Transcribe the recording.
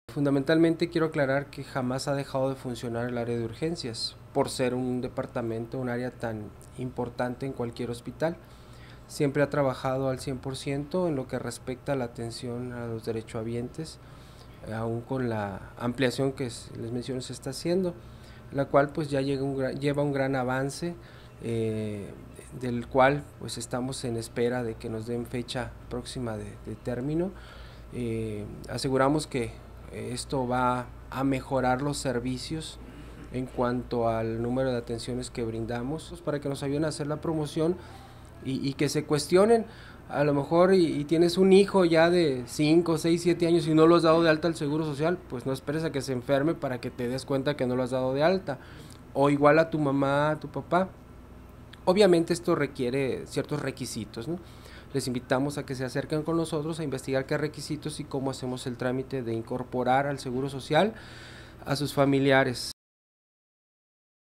Fundamentalmente quiero aclarar que jamás ha dejado de funcionar el área de urgencias, por ser un departamento, un área tan importante en cualquier hospital. Siempre ha trabajado al 100% en lo que respecta a la atención a los derechohabientes, aún con la ampliación que les menciono se está haciendo, la cual pues ya lleva un gran avance, del cual pues estamos en espera de que nos den fecha próxima de término. Aseguramos que esto va a mejorar los servicios en cuanto al número de atenciones que brindamos, para que nos ayuden a hacer la promoción y que se cuestionen. A lo mejor y tienes un hijo ya de 5, 6, 7 años y no lo has dado de alta al Seguro Social, pues no esperes a que se enferme para que te des cuenta que no lo has dado de alta. O igual a tu mamá, a tu papá. Obviamente esto requiere ciertos requisitos, ¿no? Les invitamos a que se acerquen con nosotros a investigar qué requisitos y cómo hacemos el trámite de incorporar al Seguro Social a sus familiares.